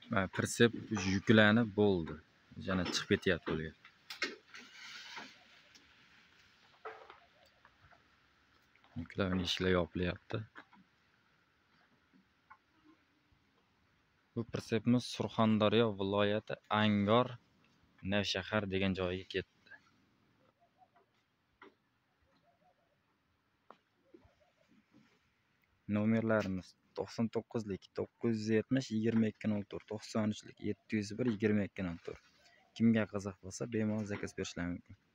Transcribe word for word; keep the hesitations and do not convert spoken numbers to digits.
Ha, Pritsep yuklanib bo'ldi. Yana chiqib ketyapti yo'lga. Yuklarning eshiklar yopilyapti. Bu pritsepimiz Surxondaryo viloyati Angor Navshahar degan joyga ketdi. Nomerlarimiz to'qson to'qqizlik to'qqiz yuz yetmish yigirma ikki nol to'rt, to'qson uchlik yetti yuz bir yigirma ikki nol to'rt. Kimga qiziq bo'lsa, bemalol zakaz berishlari mumkin.